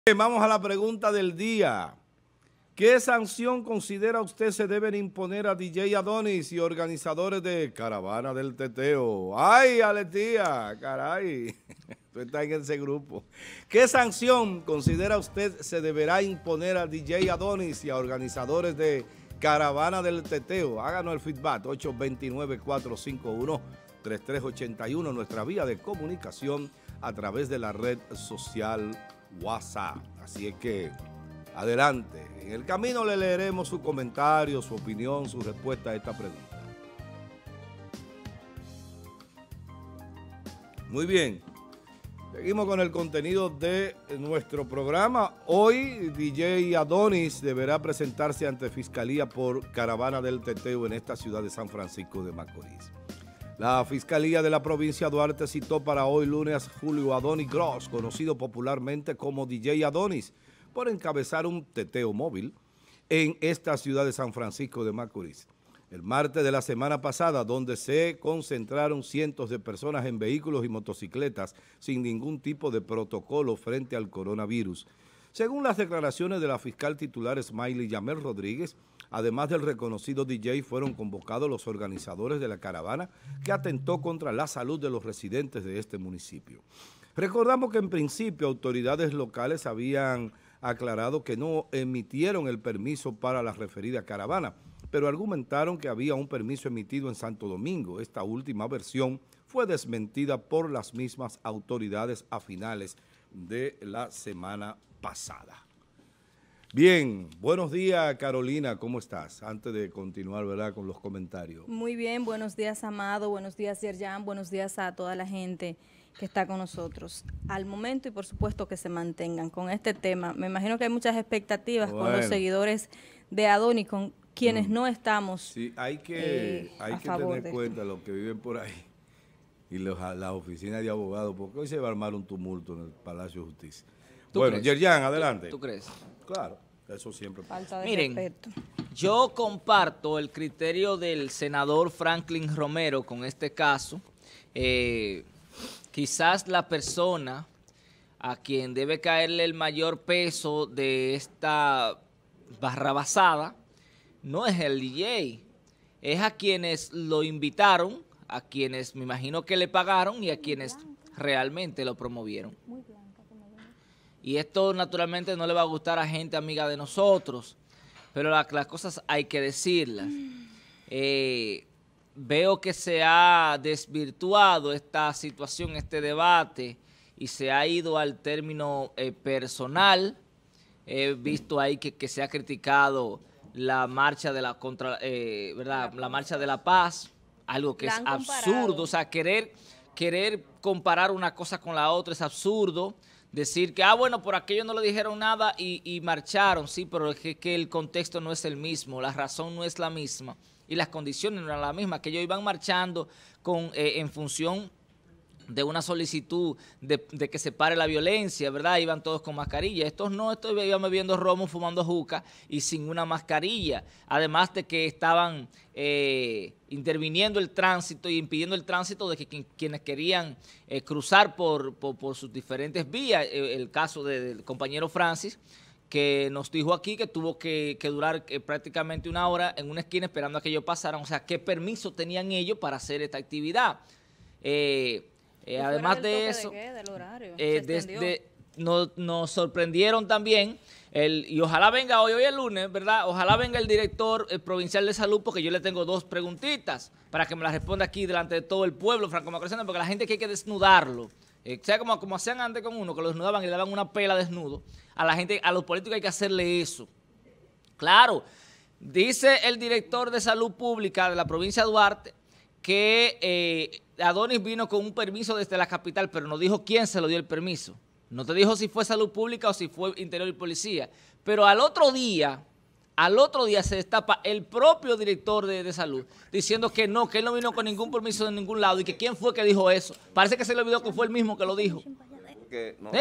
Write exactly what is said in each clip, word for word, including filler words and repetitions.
Vamos a la pregunta del día. ¿Qué sanción considera usted se deben imponer a D J Adonis y organizadores de Caravana del Teteo? ¡Ay, Aletía! ¡Caray! Tú estás en ese grupo. ¿Qué sanción considera usted se deberá imponer a D J Adonis y a organizadores de Caravana del Teteo? Háganos el feedback, ocho dos nueve, cuatro cinco uno, tres tres ocho uno, nuestra vía de comunicación a través de la red social WhatsApp. Así es que, adelante. En el camino le leeremos su comentario, su opinión, su respuesta a esta pregunta. Muy bien. Seguimos con el contenido de nuestro programa. Hoy D J Adonis deberá presentarse ante Fiscalía por Caravana del Teteo en esta ciudad de San Francisco de Macorís. La Fiscalía de la provincia de Duarte citó para hoy lunes a Julio Adonis Gross, conocido popularmente como D J Adonis, por encabezar un teteo móvil en esta ciudad de San Francisco de Macorís. El martes de la semana pasada, donde se concentraron cientos de personas en vehículos y motocicletas sin ningún tipo de protocolo frente al coronavirus. Según las declaraciones de la fiscal titular Smiley Yamel Rodríguez, además del reconocido D J, fueron convocados los organizadores de la caravana que atentó contra la salud de los residentes de este municipio. Recordamos que en principio autoridades locales habían aclarado que no emitieron el permiso para la referida caravana, pero argumentaron que había un permiso emitido en Santo Domingo. Esta última versión fue desmentida por las mismas autoridades a finales de la semana pasada. Bien, buenos días Carolina, ¿cómo estás? Antes de continuar, ¿verdad?, con los comentarios. Muy bien, buenos días Amado, buenos días Yerjan, buenos días a toda la gente que está con nosotros al momento y por supuesto que se mantengan con este tema. Me imagino que hay muchas expectativas bueno. con los seguidores de Adonis, con quienes mm. no estamos Sí, hay que, eh, hay que tener cuenta los que viven por ahí y los, las oficinas de abogados, porque hoy se va a armar un tumulto en el Palacio de Justicia. Bueno, Yerjan, adelante. ¿Tú, ¿Tú crees? Claro, eso siempre pasa. Falta de Miren, respeto. Yo comparto el criterio del senador Franklin Romero con este caso. Eh, quizás la persona a quien debe caerle el mayor peso de esta barrabasada no es el D J, es a quienes lo invitaron, a quienes me imagino que le pagaron y a quienes realmente lo promovieron. Y esto naturalmente no le va a gustar a gente amiga de nosotros, pero la, las cosas hay que decirlas. Eh, veo que se ha desvirtuado esta situación, este debate, y se ha ido al término eh, personal. He visto ahí que, que se ha criticado la marcha de la contra, eh, ¿verdad? La marcha de la paz, algo que es absurdo, o sea, querer, querer comparar una cosa con la otra es absurdo. Decir que, ah, bueno, por aquello no le dijeron nada y, y marcharon, sí, pero es que, que el contexto no es el mismo, la razón no es la misma y las condiciones no eran las mismas, que ellos iban marchando con, eh, en función de una solicitud de, de que se pare la violencia, ¿verdad? Iban todos con mascarilla. Estos no, estos iban bebiendo romo, fumando juca y sin una mascarilla. Además de que estaban eh, interviniendo el tránsito y impidiendo el tránsito de que quien, quienes querían eh, cruzar por, por, por sus diferentes vías. Eh, el caso de, del compañero Francis, que nos dijo aquí que tuvo que, que durar eh, prácticamente una hora en una esquina esperando a que ellos pasaran. O sea, ¿qué permiso tenían ellos para hacer esta actividad? Eh, Eh, además de eso, de eh, desde, nos, nos sorprendieron también, el, y ojalá venga hoy, hoy es lunes, ¿verdad? Ojalá venga el director el provincial de salud, porque yo le tengo dos preguntitas para que me las responda aquí delante de todo el pueblo franco-macorizano, porque la gente que hay que desnudarlo, eh, sea como, como hacían antes con uno, que lo desnudaban y le daban una pela desnudo, a la gente, a los políticos hay que hacerle eso. Claro, dice el director de salud pública de la provincia de Duarte que eh, Adonis vino con un permiso desde la capital, pero no dijo quién se lo dio el permiso. No te dijo si fue salud pública o si fue interior y policía. Pero al otro día, al otro día se destapa el propio director de, de salud diciendo que no, que él no vino con ningún permiso de ningún lado y que quién fue que dijo eso. Parece que se le olvidó que fue el mismo que lo dijo. Que no, ¿Eh?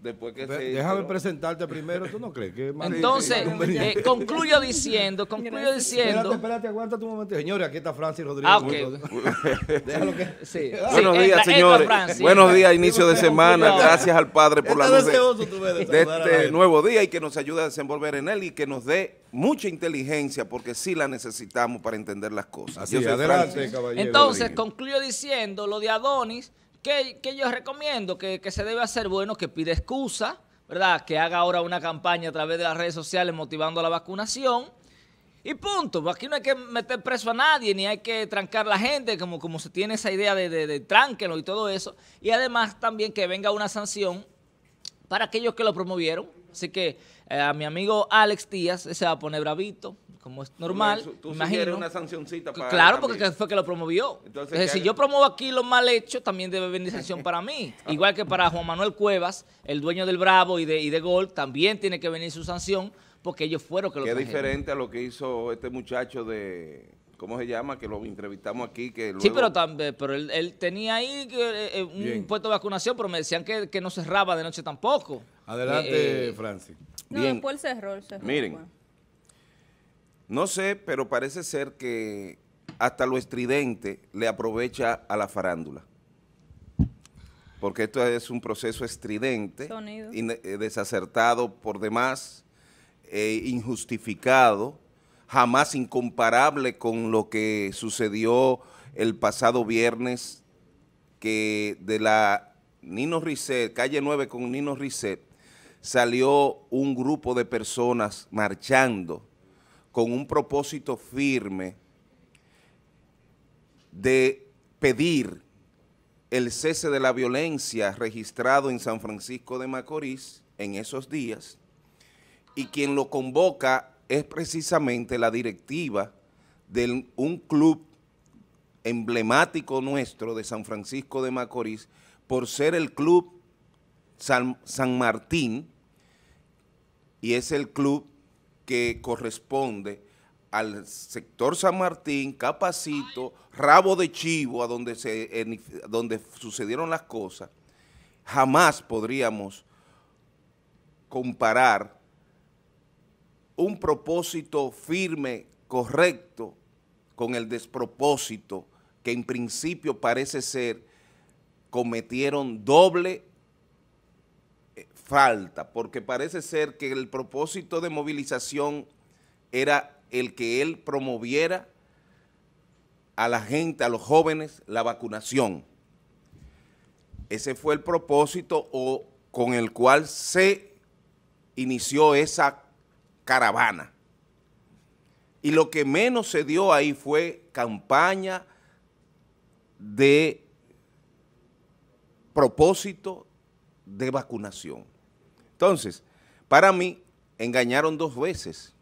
después que Ve, se... Déjame pero, presentarte primero, ¿tú no crees? Que es más Entonces, conveniente? eh, concluyo diciendo, concluyo diciendo... Espérate, espérate, aguántate un momento. Señores, aquí está Francis Rodríguez. Ah, ok. Déjalo que... Sí. Buenos Sí, días, entra- señores. entra Francis, Buenos entra. días, inicio de semana. Concluyo. Gracias al Padre por la Está luz de, deseoso tú ves de de saludar a la este gente. nuevo día y que nos ayude a desenvolver en él y que nos dé mucha inteligencia porque sí la necesitamos para entender las cosas. Así, Yo soy adelante, Francis. caballero. Entonces, Rodríguez. concluyo diciendo lo de Adonis, que, que yo recomiendo que, que se debe hacer bueno, que pida excusa, ¿verdad? Que haga ahora una campaña a través de las redes sociales motivando a la vacunación y punto. Aquí no hay que meter preso a nadie, ni hay que trancar a la gente, como, como se tiene esa idea de, de, de tránquenlo y todo eso. Y además también que venga una sanción para aquellos que lo promovieron. Así que eh, a mi amigo Alex Díaz, ese va a poner bravito, como es normal, Tú, tú me sugieres imagino. una sancioncita para Claro, él porque también. fue que lo promovió. Entonces, Entonces, si ¿qué yo haga? promuevo aquí lo mal hecho, también debe venir sanción para mí. Igual que para Juan Manuel Cuevas, el dueño del Bravo y de, y de Gol, también tiene que venir su sanción porque ellos fueron que lo Que es trajeron. diferente a lo que hizo este muchacho de... ¿Cómo se llama? Que lo entrevistamos aquí. Que luego, Sí, pero también, pero él, él tenía ahí que, eh, un Bien. puesto de vacunación, pero me decían que, que no cerraba de noche tampoco. Adelante, Eh, eh, Francis. No, Bien. después el cerró, el cerró. Miren. Bueno. No sé, pero parece ser que hasta lo estridente le aprovecha a la farándula. Porque esto es un proceso estridente, Sonido. ine- eh, desacertado por demás, eh, injustificado, jamás incomparable con lo que sucedió el pasado viernes, que de la Nino Risset, calle nueve con Nino Risset, salió un grupo de personas marchando con un propósito firme de pedir el cese de la violencia registrado en San Francisco de Macorís en esos días, y quien lo convoca es precisamente la directiva de un club emblemático nuestro de San Francisco de Macorís, por ser el club San, San Martín, y es el club que corresponde al sector San Martín, Capacito, Rabo de Chivo, a donde, se, en, donde sucedieron las cosas. Jamás podríamos comparar un propósito firme, correcto, con el despropósito que en principio parece ser cometieron doble falta, porque parece ser que el propósito de movilización era el que él promoviera a la gente, a los jóvenes, la vacunación. Ese fue el propósito o con el cual se inició esa caravana. Y lo que menos se dio ahí fue campaña de propósito de vacunación. Entonces, para mí, engañaron dos veces,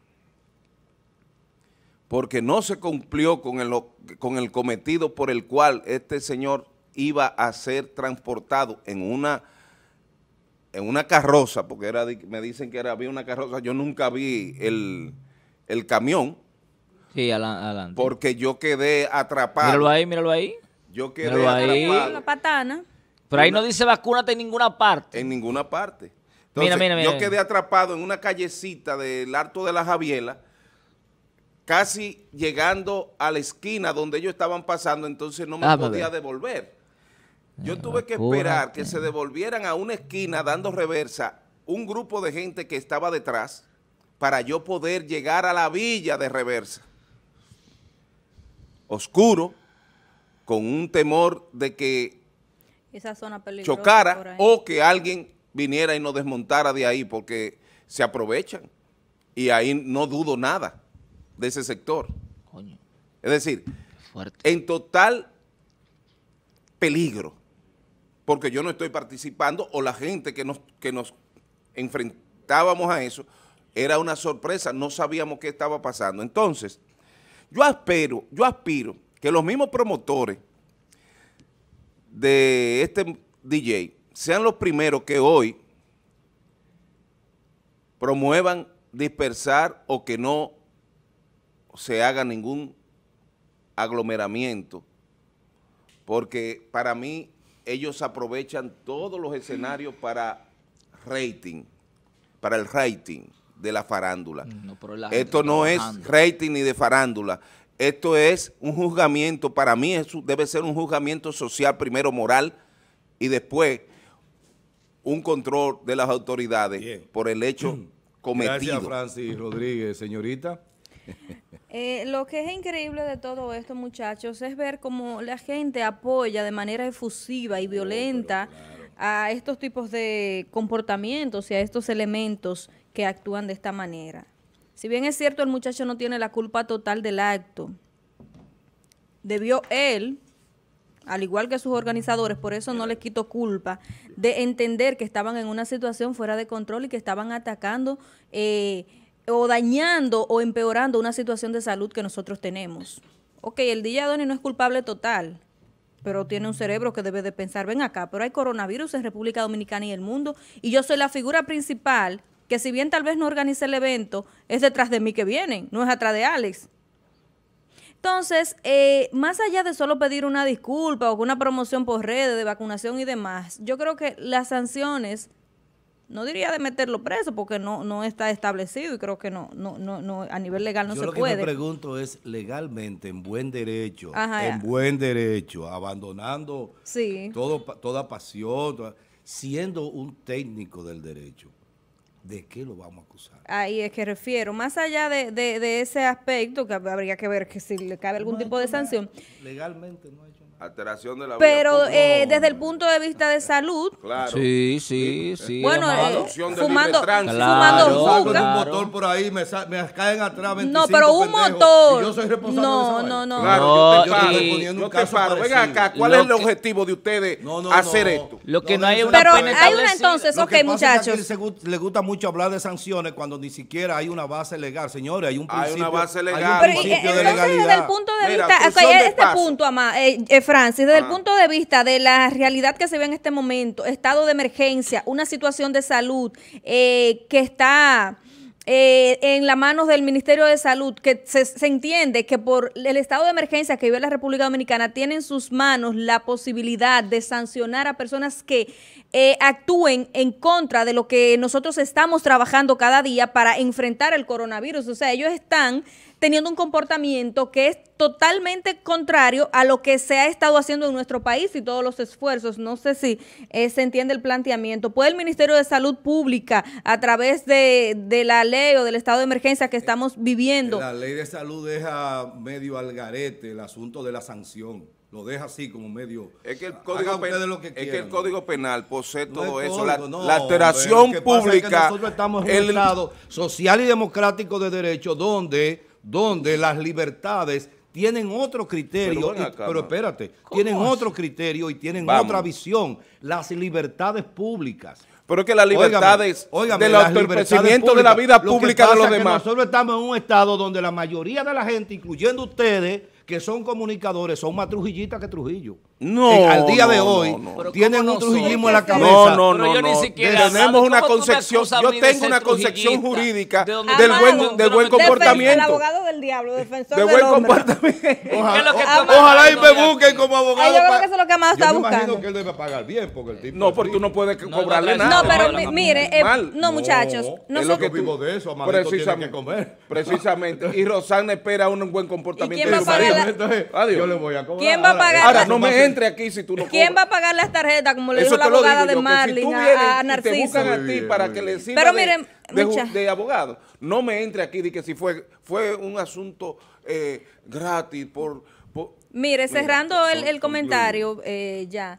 porque no se cumplió con el, con el cometido por el cual este señor iba a ser transportado en una, en una carroza, porque era, me dicen que era, había una carroza, yo nunca vi el, el camión, Sí, adelante. porque yo quedé atrapado. Míralo ahí, míralo ahí. Yo quedé Míralo ahí. atrapado La patana. Pero ahí no dice vacúnate en ninguna parte. en ninguna parte. Mira, Entonces, mira, mira. yo quedé atrapado en una callecita del Alto de la Javiela, casi llegando a la esquina donde ellos estaban pasando, entonces no me Déjame podía ver. devolver. Yo tuve que apúrate. esperar que se devolvieran a una esquina dando reversa un grupo de gente que estaba detrás para yo poder llegar a la villa de reversa. Oscuro, con un temor de que Esa zona peligrosa. por chocara ahí. o que alguien viniera y nos desmontara de ahí, porque se aprovechan y ahí no dudo nada de ese sector. Coño, Es decir, fuerte. en total peligro, porque yo no estoy participando o la gente que nos, que nos enfrentábamos a eso era una sorpresa, no sabíamos qué estaba pasando. Entonces, yo espero, yo aspiro que los mismos promotores de este D J sean los primeros que hoy promuevan dispersar o que no se haga ningún aglomeramiento, porque para mí ellos aprovechan todos los escenarios para rating, para el rating de la farándula. No, pero la Esto no trabajando. es rating ni de farándula. Esto es un juzgamiento, para mí eso debe ser un juzgamiento social, primero moral, y después un control de las autoridades Bien. por el hecho cometido. Gracias, Francis Rodríguez. Señorita. Eh, lo que es increíble de todo esto, muchachos, es ver cómo la gente apoya de manera efusiva y violenta oh, claro. a estos tipos de comportamientos y a estos elementos que actúan de esta manera. Si bien es cierto, el muchacho no tiene la culpa total del acto, debió él, al igual que sus organizadores, por eso no les quito culpa, de entender que estaban en una situación fuera de control y que estaban atacando eh, o dañando o empeorando una situación de salud que nosotros tenemos. Ok, el D J Adonis no es culpable total, pero tiene un cerebro que debe de pensar, ven acá, pero hay coronavirus en República Dominicana y el mundo, y yo soy la figura principal, que si bien tal vez no organice el evento, es detrás de mí que vienen, no es atrás de Alex. Entonces, eh, más allá de solo pedir una disculpa o una promoción por redes de vacunación y demás, yo creo que las sanciones, no diría de meterlo preso porque no no está establecido y creo que no no no, no a nivel legal no yo se lo puede. Yo lo que me pregunto es legalmente, en buen derecho, Ajá, en ya. buen derecho, abandonando sí. todo, toda pasión, toda, siendo un técnico del derecho. ¿De qué lo vamos a acusar? Ahí es que refiero. Más allá de, de, de ese aspecto, que habría que ver que si le cabe algún no tipo de sanción. Nada. Legalmente no ha hecho nada. Alteración de la Pero vida eh, desde el punto de vista de salud. Claro. Sí, sí, sí. Bueno, eh, fumando, claro, fumando Salgo juca. de un motor por ahí, me, me caen atrás veinticinco No, pero un pendejos, motor. y yo soy responsable no, de esa no, no, Claro, no. yo te paro, y, yo te paro. Venga acá, ¿cuál lo es el que, objetivo de ustedes no, no, hacer no, esto? Lo que no, no hay no, una pero pena hay una establecida. entonces, Lo ok, que pasa muchachos. es que le, le gusta mucho hablar de sanciones cuando ni siquiera hay una base legal, señores, hay un Hay principio, una base legal. hay un Pero, principio eh, de entonces, legalidad. desde el punto de Mira, vista, función okay, de este paso. punto, ama, eh, eh, Francis, desde Ah. el punto de vista de la realidad que se ve en este momento, estado de emergencia, una situación de salud eh, que está eh, en las manos del Ministerio de Salud, que se, se entiende que por el estado de emergencia que vive la República Dominicana, tiene en sus manos la posibilidad de sancionar a personas que eh, actúen en contra de lo que nosotros estamos trabajando cada día para enfrentar el coronavirus. O sea, ellos están teniendo un comportamiento que es totalmente contrario a lo que se ha estado haciendo en nuestro país y todos los esfuerzos. No sé si eh, se entiende el planteamiento. ¿Puede el Ministerio de Salud Pública, a través de, de la ley o del estado de emergencia que estamos viviendo? La ley de salud deja medio al garete el asunto de la sanción. Lo deja así como medio... Es que el código, pen, lo que es quieran, que el código penal posee no todo eso. Código, La, no, la alteración hombre, lo que pasa pública. es que nosotros estamos en un el, estado social y democrático de derecho donde, donde las libertades tienen otro criterio, Pero, y, acá, pero ¿no? espérate, tienen otro criterio y tienen Vamos. otra visión, las libertades públicas. Pero es que las libertades Óigame, del las entorpecimiento libertades de la vida públicas. pública Lo que de los pasa es que demás. nosotros estamos en un estado donde la mayoría de la gente, incluyendo ustedes, que son comunicadores, son más trujillistas que Trujillo. No, En- al día no, de no, hoy, no. Pero tienen ¿cómo un trujillismo en nosotros? la cabeza. No, no, Pero no, yo ni no. siquiera Tenemos sabe. una ¿Cómo tú me concepción, acusas a yo mí de tengo ser una concepción trujillista? jurídica ¿De dónde del tú buen, me- del tú no buen me- comportamiento. El abogado del diablo, defensor De del buen hombre. comportamiento. ¿Qué es lo que Ojalá, tú o- estás ojalá y me hablando de busquen aquí? como abogado. Ay, yo creo pa- que eso es lo que Amado Yo está me imagino buscando. que él debe pagar bien porque el tipo No, es porque tú no puedes No, cobrarle no, nada. No, pero no, mi- no, mire, eh, mal. no, muchachos, Es lo que nosotros, vivo de eso, Amadito tiene que Precisamente. comer. Precisamente. Y Rosana espera un buen comportamiento quién va de a su pagar marido. la- Entonces, Adiós. yo le voy a cobrar. ¿Quién va a pagar Ahora, la- no me entre aquí si tú no ¿quién va cobras. a pagar las tarjetas, como le Eso dijo la te lo abogada digo de yo, que si Marlin tú a, vienes a y te Narciso? buscan a Muy ti bien, para muy que bien. le sirva Pero de, miren, de, mucha- ju- de abogado, no me entre aquí de que si fue, fue un asunto eh, gratis por... por Mire, Mira, cerrando el, el concluye. comentario, eh, ya.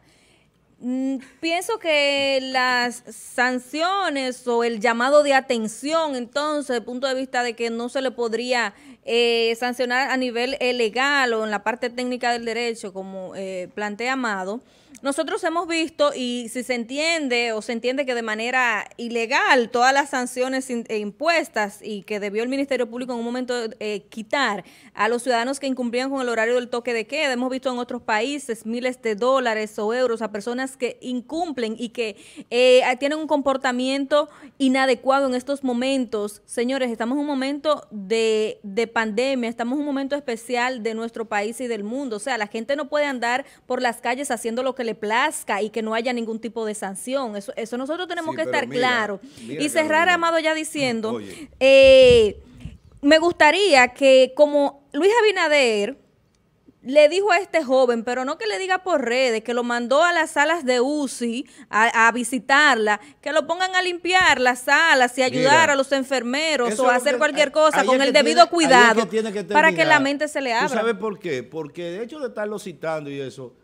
Mm, pienso que las sanciones o el llamado de atención, entonces, desde el punto de vista de que no se le podría eh, sancionar a nivel eh, legal o en la parte técnica del derecho, como eh, plantea Amado, nosotros hemos visto, y si se entiende o se entiende que de manera ilegal todas las sanciones in, eh, impuestas y que debió el Ministerio Público en un momento eh, quitar a los ciudadanos que incumplían con el horario del toque de queda, hemos visto en otros países miles de dólares o euros a personas que incumplen y que eh, tienen un comportamiento inadecuado en estos momentos. Señores, estamos en un momento de, de pandemia, estamos en un momento especial de nuestro país y del mundo. O sea, la gente no puede andar por las calles haciendo lo que le plazca y que no haya ningún tipo de sanción. Eso, eso nosotros tenemos Sí, que pero estar mira, claros. mira, Y cerrar, Carolina. Amado, ya diciendo, Oye. eh, me gustaría que como Luis Abinader le dijo a este joven, pero no que le diga por redes, que lo mandó a las salas de U C I a, a visitarla, que lo pongan a limpiar las salas y ayudar Mira, a los enfermeros eso o a es lo hacer que- cualquier cosa ahí con es el que debido tiene- cuidado ahí es que tiene que para que la terminar. mente se le ¿Tú abra. sabes por qué? Porque el hecho de estarlo citando y eso,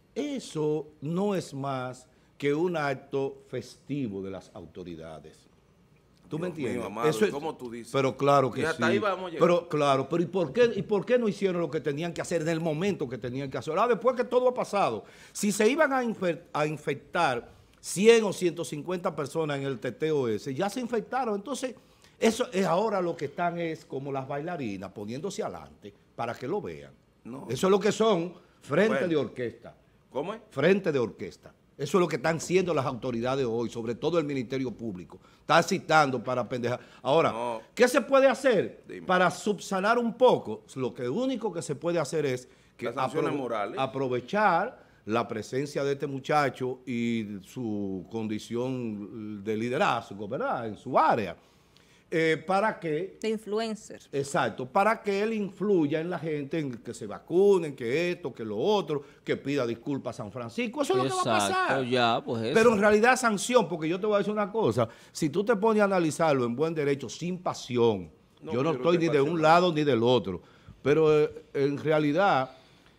eso no es más que un acto festivo de las autoridades. ¿Tú me Dios mío, entiendes? Amado, Eso es- ¿cómo tú dices? Pero claro que Y sí. hasta ahí vamos a llegar. Pero claro, pero ¿y por qué y por qué no hicieron lo que tenían que hacer en el momento que tenían que hacer? Ahora, después que todo ha pasado, si se iban a, infe- a infectar cien o ciento cincuenta personas en el teteo ese, ya se infectaron. Entonces, eso es ahora lo que están es como las bailarinas poniéndose adelante para que lo vean. No. Eso es lo que son frente Bueno. de orquesta. ¿Cómo es? Frente de orquesta. Eso es lo que están siendo las autoridades hoy, sobre todo el Ministerio Público. Está citando para pendejar. Ahora, No. ¿qué se puede hacer Dime. para subsanar un poco? Lo que único que se puede hacer es que Las sanciones morales. aprovechar la presencia de este muchacho y su condición de liderazgo, ¿verdad? En su área. Eh, para que De influencer. Exacto, para que él influya en la gente, en que se vacunen, que esto, que lo otro, que pida disculpas a San Francisco. Eso es lo que va a pasar. Exacto, ya, pues eso. Pero en realidad sanción, porque yo te voy a decir una cosa, si tú te pones a analizarlo en buen derecho, sin pasión, No, yo no yo creo estoy que ni de un pasión. lado ni del otro, pero eh, en realidad,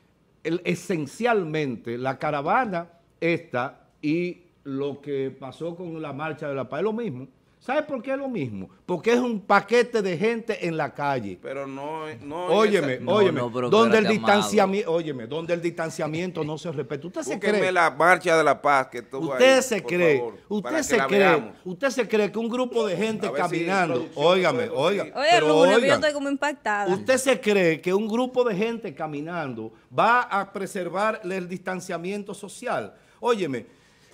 el- esencialmente, la caravana esta y lo que pasó con la marcha de la paz es lo mismo. ¿Sabes por qué es lo mismo? Porque es un paquete de gente en la calle. Pero no, no. Óyeme, esa- No, óyeme, no, pero donde el espérate, Amado. distanciamiento, óyeme, donde el distanciamiento no se respeta. Usted se Búsquenme cree, la marcha de la paz que estuvo usted ahí, se por cree, favor, usted para que se la cree, veamos. usted se cree que un grupo de gente A ver si caminando, producción óigame, puede oiga, conseguir. Oye, el pero lunes yo oigan, estoy como impactada. usted se cree que un grupo de gente caminando va a preservar el distanciamiento social. Óyeme,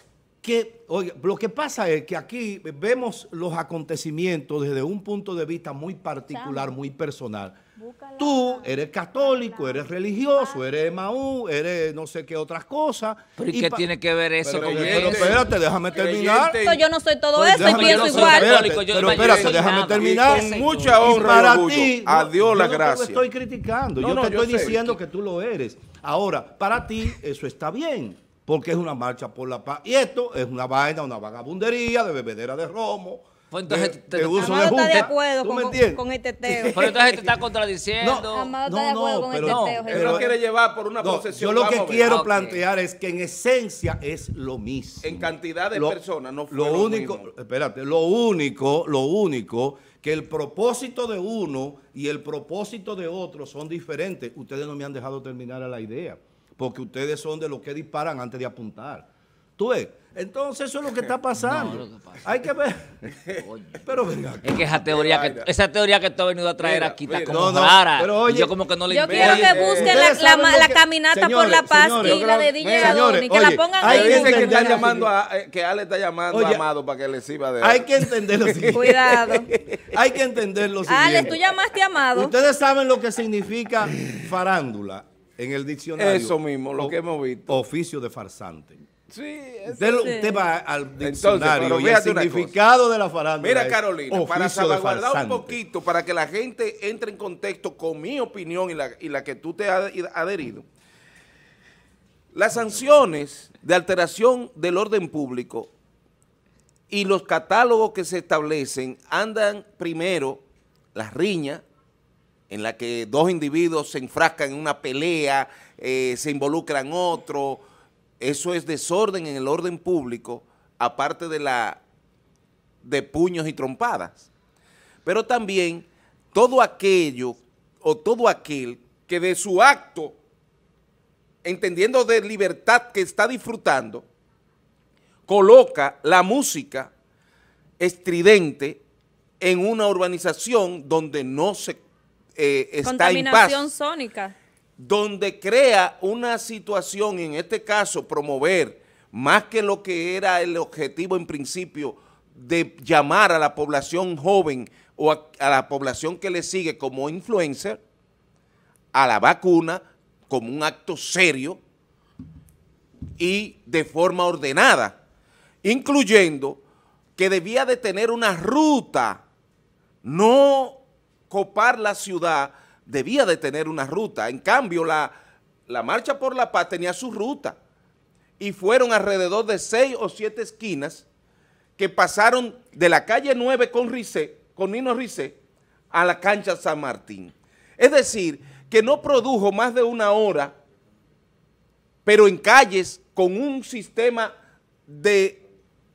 que, oiga, lo que pasa es que aquí vemos los acontecimientos desde un punto de vista muy particular, muy personal. Búscala. Tú eres católico, eres religioso, eres Emaú, eres no sé qué otras cosas. ¿Pero y qué pa- tiene que ver eso Pero, con pero eso? espérate, déjame terminar. Creyente. Yo no soy todo Oye, eso y déjame- pienso yo no soy igual. Espérate, católico, yo pero no espérate, soy déjame nada. terminar. Y con Señor. mucha honra Y para y orgullo, ti, a Dios yo la no te gracia. lo estoy criticando, No, yo no, te yo estoy sé. diciendo que tú lo eres. Ahora, para ti eso está bien, porque es una marcha por la paz. Y esto es una vaina, una vagabundería de bebedera de romo, Pues entonces de, te- de uso Amado de está de juca. acuerdo ¿Tú con, me con, entiendes? con este teo. Pero entonces te está contradiciendo. Amado No, está de no, acuerdo con pero- este no, teo. Él Jesús. lo Pero- quiere llevar por una No, procesión. yo lo que vamos a ver. quiero Ah, ok. plantear es que en esencia es lo mismo. En cantidad de Lo- personas no fue lo lo único, mismo. espérate, lo único, lo único que el propósito de uno y el propósito de otro son diferentes. Ustedes no me han dejado terminar a la idea, porque ustedes son de los que disparan antes de apuntar. ¿Tú ves? Entonces eso es lo que está pasando. No, lo que pasa. Hay que ver. Coño. Pero venga. Es que esa teoría que, esa teoría que tú has venido a traer Mira, aquí está mira. como No, no, rara. pero oye, y yo como que no le Yo entiendo. quiero que Oye, busquen ustedes la, la, saben ma- lo la que- caminata por señores, la paz señores, y yo la creo- de D J mira, Adoni, señores, que la oye, pongan hay ahí. que Dicen que entender está lo llamando siguiente. a, eh, que Ale está llamando Oye, a Amado para que le sirva de Hay que entender lo siguiente. Cuidado. Hay que entender lo siguiente. Alex, tú llamaste a Amado. Ustedes saben lo que significa farándula en el diccionario. Eso mismo, lo que hemos visto. Oficio de farsante. Sí, eso. Usted, lo- Sí. usted va al Entonces, diccionario pero y el fíjate una significado de la farándula Mira, es Carolina, para oficio de salvaguardar un farsante. poquito, para que la gente entre en contexto con mi opinión y la, y la que tú te has adherido, las sanciones de alteración del orden público y los catálogos que se establecen andan primero las riñas, en la que dos individuos se enfrascan en una pelea, eh, se involucran otros. Eso es desorden en el orden público, aparte de la de puños y trompadas. Pero también todo aquello o todo aquel que de su acto, entendiendo de libertad que está disfrutando, coloca la música estridente en una urbanización donde no se eh, está en paz, Contaminación sónica. donde crea una situación, en este caso promover, más que lo que era el objetivo en principio de llamar a la población joven o a, a la población que le sigue como influencer a la vacuna como un acto serio y de forma ordenada, incluyendo que debía de tener una ruta, no copar la ciudad, debía de tener una ruta. En cambio, la, la Marcha por la Paz tenía su ruta y fueron alrededor de seis o siete esquinas que pasaron de la calle nueve con Risset, con Nino Risset, a la cancha San Martín. Es decir, que no produjo más de una hora, pero en calles con un sistema de,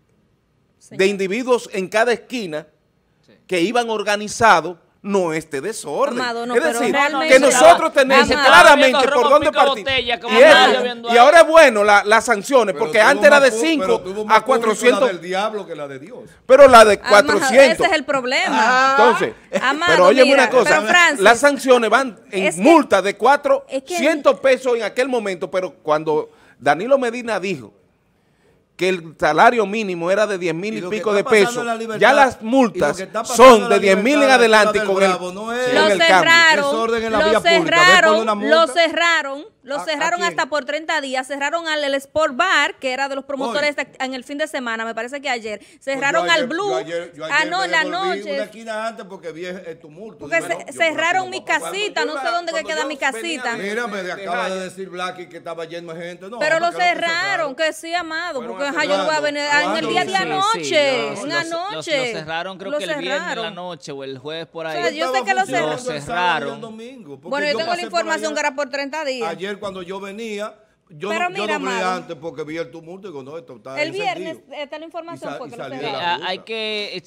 de individuos en cada esquina sí. que iban organizados, no este desorden. Amado, no, es decir, no, que nosotros tenemos Amado. claramente por dónde partir. Botella, y, eso, y ahora es bueno la, las sanciones, pero porque antes era de cinco a cuatrocientos. La del diablo que la de Dios. Pero la de cuatrocientos. Ese es el problema. Ah, Entonces, Amado, pero óyeme mira, una cosa, Francis, las sanciones van en es que, multa de cuatrocientos es que, pesos en aquel momento, pero cuando Danilo Medina dijo que el salario mínimo era de diez mil y, y pico de pesos, libertad, ya las multas son de diez mil en adelante con el, no es, con el cerraron, cambio. Lo cerraron, lo cerraron, lo cerraron hasta por treinta días, cerraron al el Sport Bar, que era de los promotores de, en el fin de semana, me parece que ayer, cerraron pues ayer, al Blue, yo ayer, yo ayer ah no, en la noche. Una esquina antes porque vi el tumulto. Porque se, no, cerraron mi casita, no sé dónde que queda mi casita. Mira, me acaba de decir Blacky que estaba lleno de gente. No, pero lo cerraron, que sí, Amado, porque ajá, yo no voy a venir en el día de anoche, en la noche. Lo cerraron creo que el viernes en la noche o el jueves por ahí. O sea, yo sé que lo cerraron. Lo cerraron. Bueno, yo tengo la información que era por treinta días. Ayer cuando yo venía, yo, pero no, mira, yo doblé Amado, antes porque vi el tumulto y digo, no, esto está el viernes, encendido. esta la información y fue que lo cerraron. Hay que...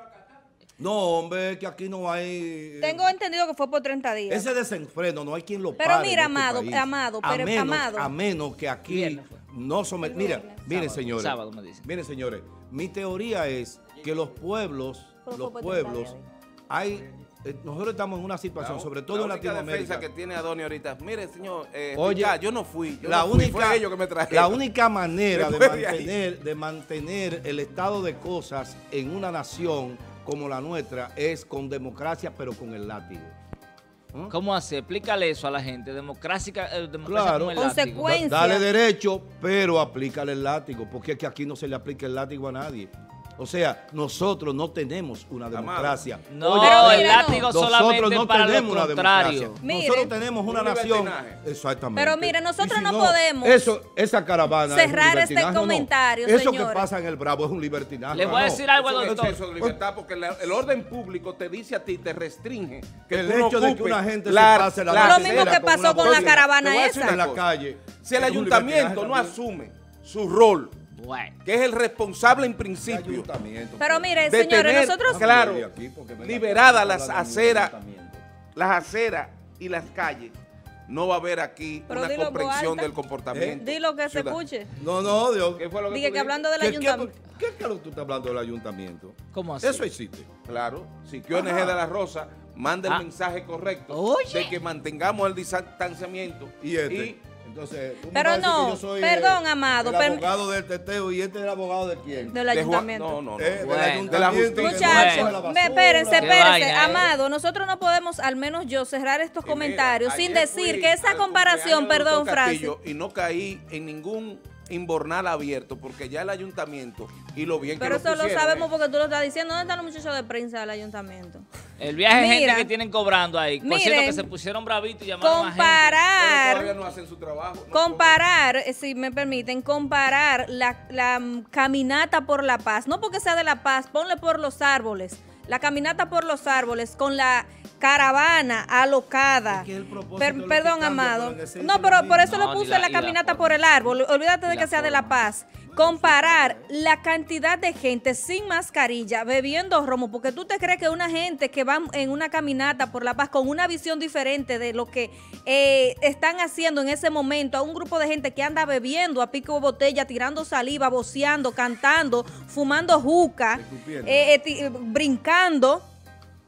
No, hombre, que aquí no hay... Tengo entendido que fue por treinta días. Ese desenfreno no hay quien lo pero pare mira, en este Amado, país. Amado, a pero menos, Amado. A menos que aquí no someten... Mira, miren señores, sábado me dicen. miren señores, mi teoría es que los pueblos, los pueblos, hay... Nosotros estamos en una situación, la, sobre todo en Latinoamérica. La defensa que tiene Adonis ahorita, mire señor, eh, Oye, ya, yo no fui, yo la, no fui, única, fue ellos que me trajeron. La única manera de mantener, de mantener el estado de cosas en una nación como la nuestra es con democracia, pero con el látigo. ¿Mm? ¿Cómo hace? Explícale eso a la gente. Democracia, eh, democracia claro, con el consecuencia. Da, dale derecho, pero aplícale el látigo, porque es que aquí no se le aplica el látigo a nadie. O sea, nosotros no tenemos una democracia. No, Oye, pero el látigo nosotros solamente no para tenemos lo una contrario. democracia. Mire, nosotros tenemos una un nación. Exactamente. Pero mire, nosotros si no, no podemos eso, esa caravana cerrar es un este comentario, no. Eso señores. que pasa en el Bravo es un libertinaje. Le voy a decir algo al doctor. Eso es libertad, porque la, el orden público te dice a ti, te restringe. Que el tú hecho no de que una gente la, se pase la, la Lo mismo que pasó con la caravana esa. En la calle. Si el ayuntamiento no asume su rol, bueno, que es el responsable en principio. Pero mire, de señores, tener, nosotros... claro, liberadas las aceras, las aceras y las calles, no va a haber aquí pero una comprensión del comportamiento. ¿Eh? Dilo que se escuche. No, no, Dios. ¿Qué fue lo que Dije que hablando del ¿Qué, ayuntamiento. ¿Qué, qué, qué es lo que tú estás hablando del ayuntamiento? ¿Cómo así? Eso existe. Claro. Si que O N G de la Rosa manda el ah. mensaje correcto Oye. de que mantengamos el distanciamiento. Y este. Y, Entonces, pero no, que yo soy perdón, el, Amado. El abogado del teteo y este es el abogado de quién? Del ayuntamiento. De Juan, no, no, no. Eh, bueno, del ayuntamiento. Muchachos, bueno. espérense, espérense. Vaina, Amado, eh. nosotros no podemos, al menos yo, cerrar estos sí, comentarios mira, sin decir que esa comparación, perdón, Francis. Y no caí en ningún inbornal abierto, porque ya el ayuntamiento y lo bien pero que lo eso pusieron, lo sabemos eh. porque tú lo estás diciendo. ¿Dónde están los muchachos de prensa del ayuntamiento? El viaje Mira, de gente que tienen cobrando ahí. Por miren, cierto, que se pusieron bravitos y llamaron comparar, a gente. Pero todavía no hacen su trabajo. No comparar, no. si me permiten, comparar la, la caminata por la paz. No porque sea de la paz, ponle por los árboles. La caminata por los árboles con la caravana alocada. Es que per, perdón, Amado. No, pero por eso no, lo puse la, la caminata por el árbol. Olvídate de que sea de La Paz. Comparar la cantidad de gente sin mascarilla bebiendo romo, porque tú te crees que una gente que va en una caminata por La Paz con una visión diferente de lo que eh, están haciendo en ese momento, a un grupo de gente que anda bebiendo a pico de botella, tirando saliva, voceando, cantando, fumando juca, eh, eh, brincando.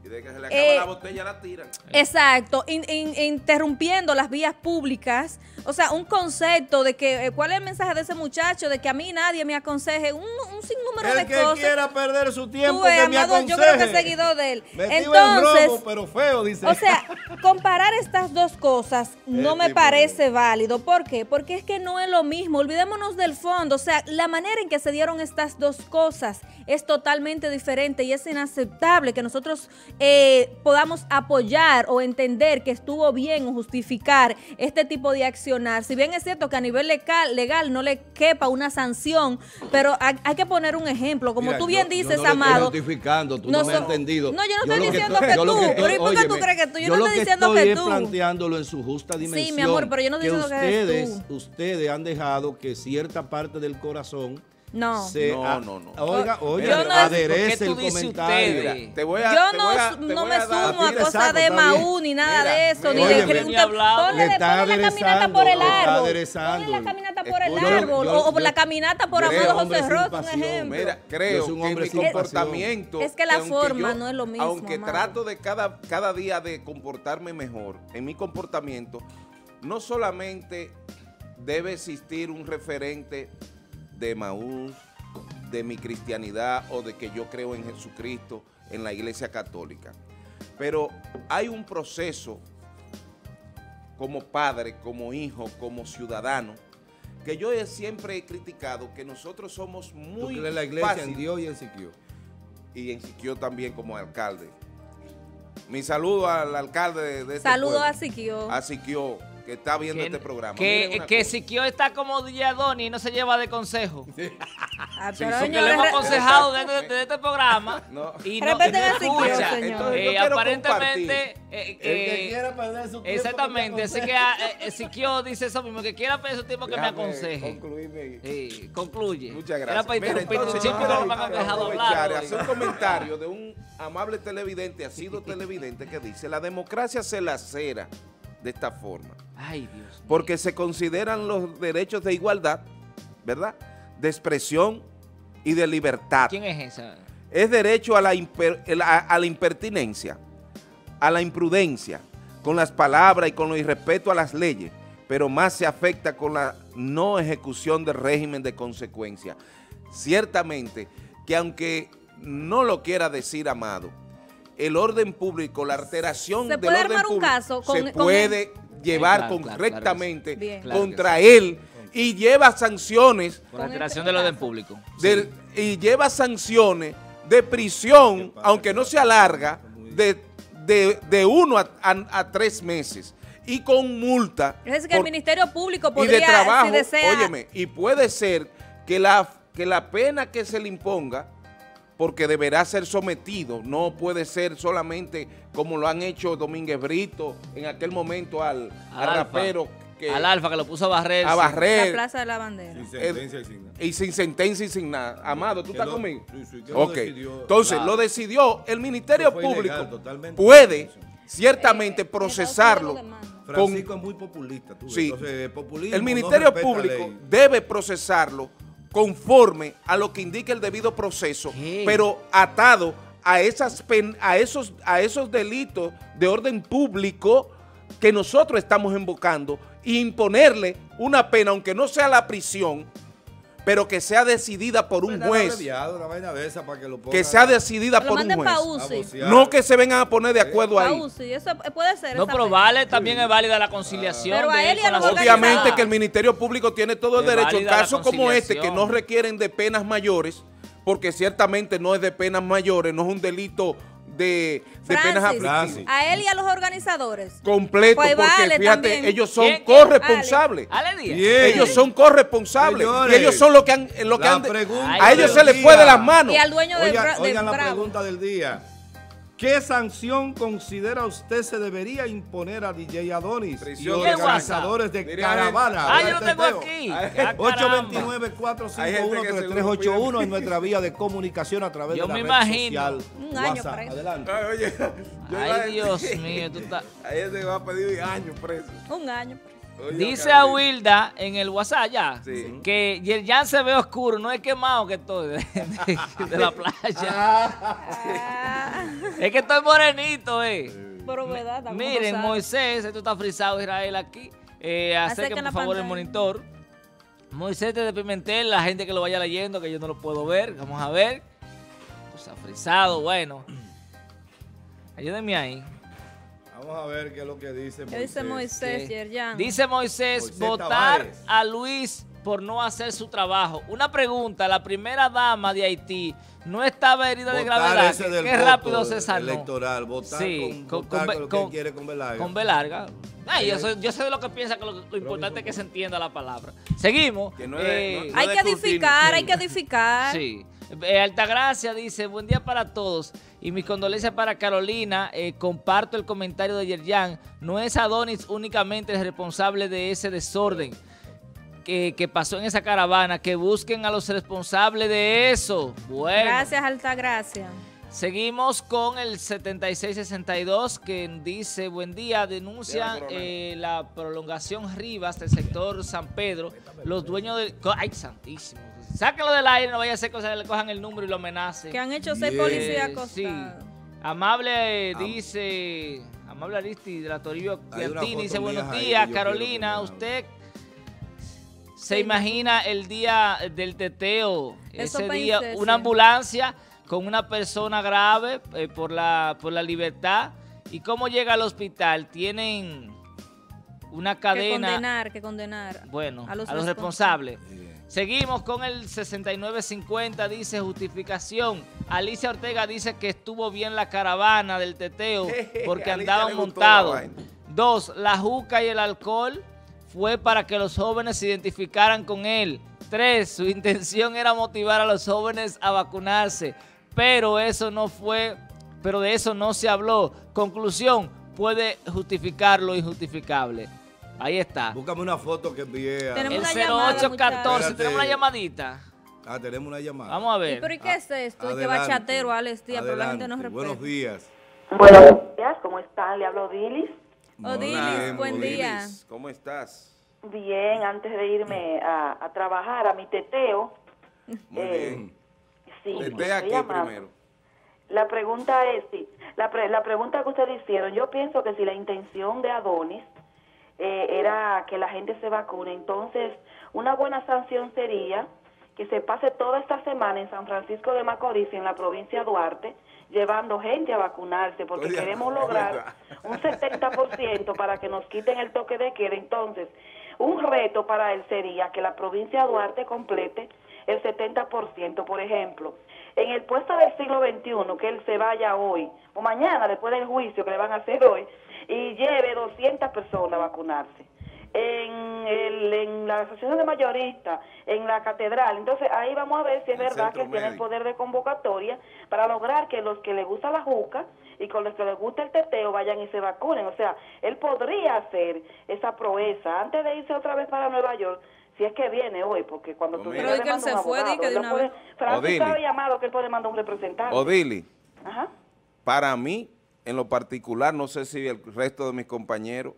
Y de que se le acaba Eh, la botella la tiran. Exacto, in- in- interrumpiendo las vías públicas. O sea, un concepto de que, eh, ¿cuál es el mensaje de ese muchacho? De que a mí nadie me aconseje, un, un sinnúmero El de que cosas. quiera perder su tiempo, Tú ves, que me Amado, aconseje. yo creo que es seguidor de él. Metido en Entonces, robo, pero feo, dice. o sea, comparar estas dos cosas no El me tipo parece válido. ¿Por qué? Porque es que no es lo mismo. Olvidémonos del fondo. O sea, la manera en que se dieron estas dos cosas es totalmente diferente y es inaceptable que nosotros eh, podamos apoyar o entender que estuvo bien o justificar este tipo de accionar. Si bien es cierto que a nivel legal, legal no le quepa una sanción, pero hay, hay que poner un ejemplo. Como Mira, tú bien yo- dices, yo no lo Amado. estoy justificando, tú no, no me has so- entendido. No, yo no Yo estoy lo que diciendo estoy- que yo lo tú. que estoy- Pero ¿y por qué tú óyeme, crees que tú? Yo, yo no lo estoy que diciendo estoy que es tú. planteándolo en su justa dimensión. mi amor, pero yo no estoy que diciendo que eres ustedes, tú. ustedes han dejado que cierta parte del corazón No. se No, a- no, no. Oiga, oiga, Yo no- aderece ¿Por qué el tú dices comentario. ustedes? Mira, te voy a, Yo te no, voy a- te no voy me a dar- sumo a A ti te cosas saco, de está Maú bien. ni nada Mira, de eso, ni mira. de Óyeme. que un Ni te- hablado. ponle, Le de- está ponle la caminata por el aderezando, le está árbol. aderezando. Ponle la caminata por el Escucha, yo- árbol. yo- o, o yo- la caminata por yo Amado creo, José hombre sin Rosa, un pasión. ejemplo. Mira, Yo creo soy un que hombre mi sin comportamiento... Es que la aunque forma yo- no es lo mismo, Aunque Amado. trato de cada, cada día de comportarme mejor, en mi comportamiento, no solamente debe existir un referente de Maús, de mi cristianidad o de que yo creo en Jesucristo en la Iglesia Católica, pero hay un proceso como padre, como hijo, como ciudadano, que yo he- siempre he criticado que nosotros somos Tú muy crees en la iglesia, fácil, en Dios y en Siquio. y en Siquio también como alcalde. Mi saludo al alcalde de, de este Saludos pueblo, a Siquio. a Siquio, que está viendo Que, este programa. que, Miren una que cosa. Siquio está como D J Adoni y no se lleva de consejo. Ah, Sí, pero, son Porque señores, le hemos re- aconsejado desde, desde este programa No. y no, Respeten y no a Siquio, escucha. señor. Entonces, Eh, yo quiero aparentemente, eh, El eh, que quiera perder su tiempo, exactamente, que así que ah, eh, Siquio dice eso mismo, que quiera perder su tiempo que me Déjame aconseje. concluirme. Sí, concluye. Muchas Era gracias. para Mira, interrumpir, entonces, siempre yo no quiero me han dejado aprovechar hablar. y hacer un comentario de un amable televidente, ha sido televidente, que dice: la democracia se lacera de esta forma, Ay, Dios mío. porque se consideran los derechos de igualdad, ¿verdad?, de expresión y de libertad. ¿Quién es esa? Es derecho a la, imper- a- a la impertinencia, a la imprudencia, con las palabras y con el irrespeto a las leyes, pero más se afecta con la no ejecución del régimen de consecuencia. Ciertamente que aunque no lo quiera decir Amado, el orden público, la alteración Se del puede orden armar un público caso con- se con puede llevar Claro, claro, correctamente claro que sí. Bien. Claro que contra él y lleva sanciones Por Con alteración este del orden caso. público. del- y lleva sanciones de prisión, aunque no sea larga, de, de, de uno a, a- a tres meses y con multa. Es decir, que el por- Ministerio Público y podría, de trabajo, si desea... óyeme, y puede ser que la, que la pena que se le imponga, porque deberá ser sometido, no puede ser solamente como lo han hecho Domínguez Brito en aquel momento al, Al al Alfa. rapero que, Al Alfa que lo puso a barrer. a sí. La barrer Plaza de la Bandera. Sin sentencia y sin nada. y sin sentencia y sin nada. Amado, ¿tú Que estás lo- conmigo? sí, sí, que lo Ok. decidió- Entonces, Claro. lo decidió el Ministerio Eso fue Público. ilegal, totalmente. Puede ciertamente Eh, procesarlo. Estados Unidos lo demanda. Francisco es muy populista. Tú ves. Sí. Entonces, populismo El no Ministerio respeta Público ley. debe procesarlo conforme a lo que indica el debido proceso, ¿Qué? pero atado a esas pen- a esos a esos delitos de orden público que nosotros estamos invocando, e imponerle una pena, aunque no sea la prisión, pero que sea decidida por un Pena juez, abreviada, una vaina de esa para que lo pongan. que sea decidida Que lo por un manden pa' juez. U C I. A vocear. No que se vengan a poner de acuerdo Pa' ahí. U C I, eso puede ser. No, esa pero pena. vale, también es válida la conciliación. Pero a de él y a con la los sociedad. Obviamente que el Ministerio Público tiene todo el Es derecho en válida la casos como este, que conciliación. no requieren de penas mayores, porque ciertamente no es de penas mayores, no es un delito de, de penas Francis, aflictivas. a él y a los organizadores. Completo, Pues porque vale fíjate, también. ellos son ¿Quién? corresponsables. Ale Díaz. Bien. Ellos son corresponsables. Señores, y ellos son los que han... Lo que la han pregunta Ay, a ellos del se les fue de las manos. Y al dueño de, Oigan, Bra- de oigan la Bravo. pregunta del día. ¿Qué sanción considera usted se debería imponer a D J Adonis y Prisión. organizadores de Mira, caravana? Ah, del yo lo tengo teteo? aquí. Ay, Ah, ocho caramba. dos nueve, cuatro Hay cinco gente uno, que tres seguro tres ocho uno pide- en nuestra vía de comunicación a través Yo de la me red imagino. social Un año WhatsApp. preso. Adelante. Ay, oye, yo iba a Ay, Dios decir- mío, tú estás... A ella se va a pedir años preso. Un año. Oye, Dice Carlito. a Wilda en el WhatsApp ya Sí. que Yerjan se ve oscuro, no es quemado que estoy de, de- de la playa. Ah, Es que estoy morenito, eh. Pero verdad, tampoco Miren, sabe. Moisés, esto está frisado, Israel, aquí. Eh, acerquen, Acerquen la por favor, el pantalla. monitor. Moisés de Pimentel, la gente que lo vaya leyendo, que yo no lo puedo ver. Vamos a ver. Esto está frisado, bueno. Ayúdenme ahí. Vamos a ver qué es lo que dice ¿Qué Moisés. dice Moisés, Sí. Yerjan? Dice Moisés, Moisés votar Tavares. a Luis por no hacer su trabajo. Una pregunta, la primera dama de Haití no estaba herida de Votar gravedad. ese del Qué voto rápido se sanó. electoral, votar Sí, con, con- votar con- con lo con- que quiere con B larga. Con B larga. Ay, yo, soy- yo sé de lo que piensa, que lo, lo importante es que se entienda la palabra. Seguimos. Que no es de- Eh, no- Hay de que escrutinio. edificar, hay que edificar. Sí. Eh, Altagracia dice, buen día para todos y mis condolencias para Carolina. Eh, comparto el comentario de Yerjan. No es Adonis únicamente el responsable de ese desorden que, que pasó en esa caravana. Que busquen a los responsables de eso. Bueno. Gracias, Altagracia. Seguimos con el setenta y seis sesenta y dos que dice, buen día, denuncian Dígame, coronel. eh, la prolongación Rivas del sector San Pedro, los dueños del... ¡Ay, santísimo! Sáquenlo del aire, no vaya a ser que se le cojan el número y lo amenacen. Que han hecho seis Bien. policías Eh, sí. acostados. Amable eh, Am- Dice, Amable Aristi de la Toribio Hay una Piantini foto dice, mía buenos ahí que días, yo Carolina, quiero que me usted se imagina el día del teteo, Eso ese día, pensé, una sí. ambulancia con una persona grave eh, por, la, por la libertad, y cómo llega al hospital, tienen una Que cadena, condenar, que condenar. bueno, a los a los respons- responsables. Bien. Seguimos con el sesenta y nueve cincuenta, dice justificación. Alicia Ortega dice que estuvo bien la caravana del teteo porque Alicia andaban le gustó la montados. vaina. Dos, la juca y el alcohol fue para que los jóvenes se identificaran con él. Tres, su intención era motivar a los jóvenes a vacunarse, pero eso no fue, pero de eso no se habló. Conclusión, puede justificar lo injustificable. Ahí está. Búscame una foto que envié a... Tenemos El una cero llamada, ocho catorce, muchachos. tenemos una llamadita. Ah, tenemos una llamada. Vamos a ¿Y ver. pero ¿y qué es esto? Y que Adelante. bachatero, Alex Díaz, pero la gente no Adelante. respeta. Buenos días. Buenos días, ¿cómo están? Le hablo Dilis. Odilis, Bien, buen Odilis. día. Liz, ¿cómo estás? Bien, antes de irme a, a trabajar a mi teteo, Muy Eh, bien. sí, Te estoy ve aquí llamando. primero. La pregunta es, sí, la, pre- la pregunta que ustedes hicieron, yo pienso que si la intención de Adonis eh, era que la gente se vacune, entonces una buena sanción sería que se pase toda esta semana en San Francisco de Macorís y en la provincia de Duarte llevando gente a vacunarse porque Oye, queremos es lograr verdad. un setenta por ciento para que nos quiten el toque de queda. Entonces, un reto para él sería que la provincia de Duarte complete el setenta por ciento. Por ejemplo, en el puesto del siglo veintiuno, que él se vaya hoy o mañana después del juicio que le van a hacer hoy y lleve doscientas personas a vacunarse. En, el, en la asociación de mayoristas, en la catedral. Entonces ahí vamos a ver si es El verdad que centro tiene el médico. poder de convocatoria para lograr que los que les gusta la juca y con los que les gusta el teteo vayan y se vacunen. O sea, él podría hacer esa proeza antes de irse otra vez para Nueva York, si es que viene hoy, porque cuando tú Pero llegas di que le él manda se un fue, di abogado, que de él no una puede- vez. Francisco Odili. había llamado que él puede mandar un representante. Odili, Ajá. para mí, en lo particular, no sé si el resto de mis compañeros,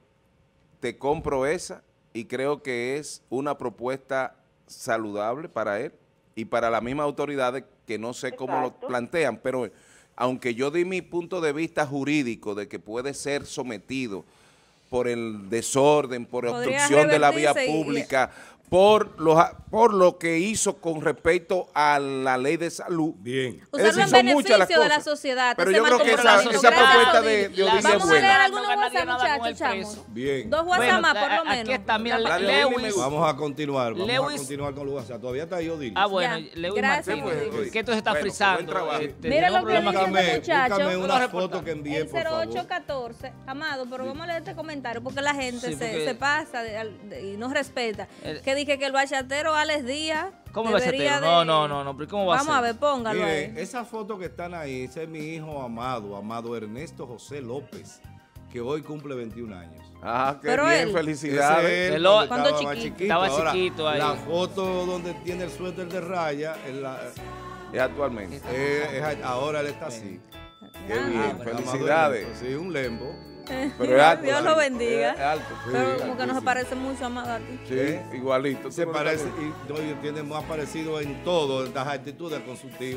te compro esa y creo que es una propuesta saludable para él y para las mismas autoridades que no sé cómo lo Exacto. plantean, pero aunque yo di mi punto de vista jurídico de que puede ser sometido por el desorden, por Podría obstrucción de la vía revertirse y- pública, por lo, por lo que hizo con respecto a la ley de salud. Bien. Usarlo Es decir, en son muchas las beneficio de la cosas. sociedad. Pero ese yo creo que esa, mantenimiento. esa Gracias, propuesta de, Odili. de Odili Vamos es a leer buena. algunos No ganaría WhatsApp, nada con muchachos, el chamos. preso. Bien. Dos WhatsApp Bueno, más, por lo aquí menos. está, mira, La de Odili me Lewis. gusta. Vamos a continuar. Vamos Lewis- a continuar con los WhatsApp. Todavía está ahí Odili. Ah, bueno, Ya. Lewis Gracias, Martínez, Odili. que esto se está Bueno, frisando. buen trabajo. este, Mira tenemos lo que problemas dice con- este Búscame, muchacho. búscame Unos una reportajes. foto que envié, El por cero favor. ocho catorce, Amado, pero vamos a leer este comentario porque la gente Sí, se, porque- se pasa de- al- de- y no respeta. El- que dije que el bachatero Alex Díaz ¿Cómo debería bachatero? de... No, no, no, no, pero ¿cómo va a Vamos ser? a ver, póngalo Mire, ahí. esas fotos que están ahí, ese es mi hijo Amado, Amado Ernesto José López, que hoy cumple veintiún años. Ah, qué Pero bien, él- felicidades. Ese es él Él lo- cuando Cuando estaba más chiquito. chiquito. Estaba Ahora, chiquito ahí. La foto donde tiene el suéter de raya, es la- Y actualmente. eh, es- ahora él está así. Qué Ah, bien, Amado felicidades. Ernesto, Sí, un lembo. Pero es alto, Dios lo alto. bendiga. Es alto. Pero Sí, como que no se sí. parece mucho a Amado a ti. Sí, igualito. Se Tú no parece, estás- y no, y tiene más parecido en todo, en las actitudes con su tío.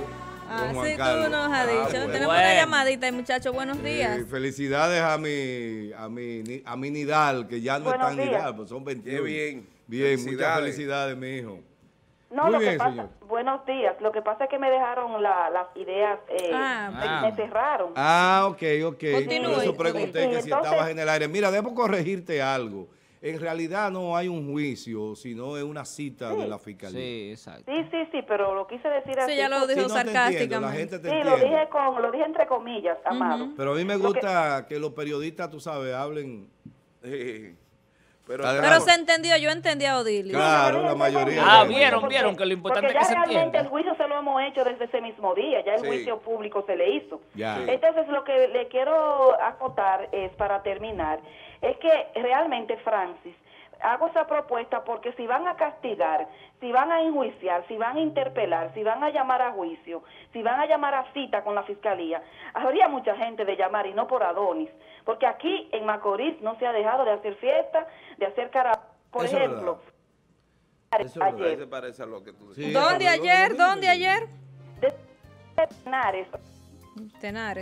Ah, Juan sí, Carlos. tú nos has Ah, dicho. bueno. Tenemos Bueno. una llamadita, muchachos. Buenos días. Eh, felicidades a mi, a mi, ni- a mi Nidal, que ya no Buenos está en días. Nidal, pues son veintiuno. Qué bien. Bien, muchas Felicidades. felicidades, mi hijo. No, Muy lo bien, que pasa, señor. buenos días. Lo que pasa es que me dejaron la- las ideas, eh, Ah, me, ah. me cerraron. Ah, ok, ok. Continúe, Por eso ok. pregunté Sí, que si entonces- estabas en el aire. Mira, debo corregirte algo. En realidad no hay un juicio, sino es una cita de la fiscalía. Sí, exacto. Sí, sí, sí, pero lo quise decir así. Sí, ya lo porque- dijo Sí, no te entiendo, sarcásticamente. la gente te Sí, entiende. lo dije con, lo dije entre comillas, amado. Pero a mí me Lo que- gusta que, los periodistas, tú sabes, hablen. Eh, pero Está Pero grave. se entendió, yo entendí a Odilio. Claro, la mayoría. Ah, de- vieron, vieron que lo importante porque es que ya se realmente entienda. el juicio se lo hemos hecho desde ese mismo día, ya el Sí. juicio público se le hizo. Ya. Sí. Entonces lo que le quiero acotar es, para terminar, es que realmente, Francis, hago esa propuesta porque si van a castigar, si van a enjuiciar, si van a interpelar, si van a llamar a juicio, si van a llamar a cita con la fiscalía, habría mucha gente de llamar y no por Adonis, porque aquí en Macorís no se ha dejado de hacer fiesta, de hacer cara, por Eso es ejemplo, verdad. Eso es verdad. ahí ayer, se parece a lo que tú Sí, dices. ¿Dónde lo- lo- lo ayer? mismo ¿Dónde que yo. ayer? de Tenares, Tenares.